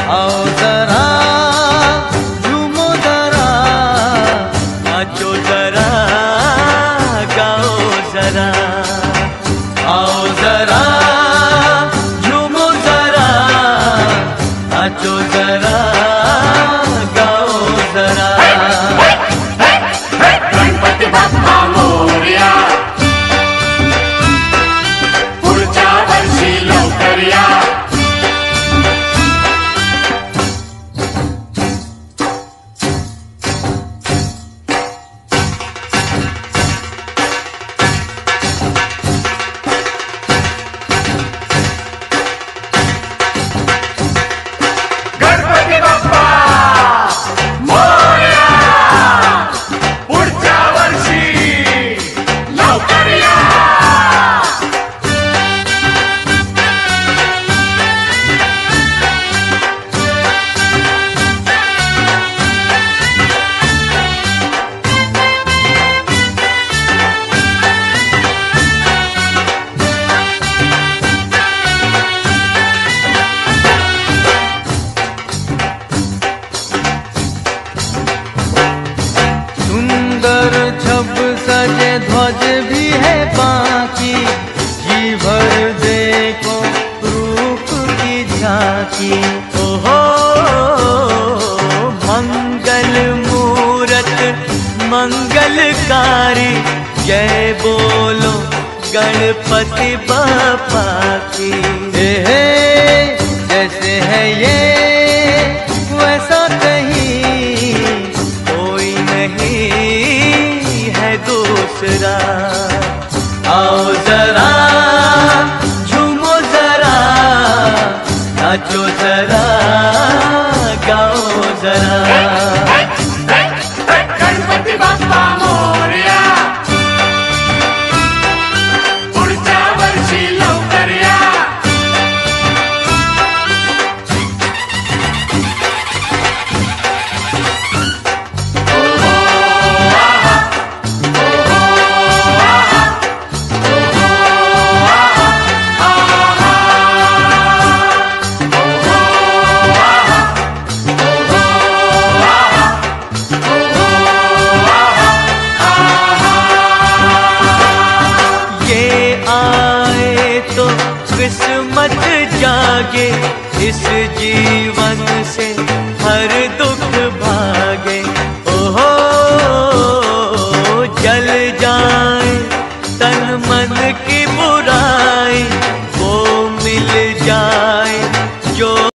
आओ जरा झूमो जरा, नाचो जरा, गाओ जरा। आओ जरा झूमो जरा, नाचो जरा, गाओ जरा। गणपती बाप्पा मोरया, पुढच्या वर्षी लवकर या। सुंदर छब सजे ध्वज भी है बाकी, जी भर देखो रूप की झांकी। ओहो मंगल मूरत मंगलकारी, जय बोलो गणपति बाप्पा की। हे जैसे है ये वैसा कहीं कोई नहीं है दूसरा। आओ जरा झूमो जरा, नाचो जरा, गाओ जरा। गणपती बाप्पा मोरया, पुढच्या वर्षी लवकर या। किस्मत जागे, इस जीवन से हर दुख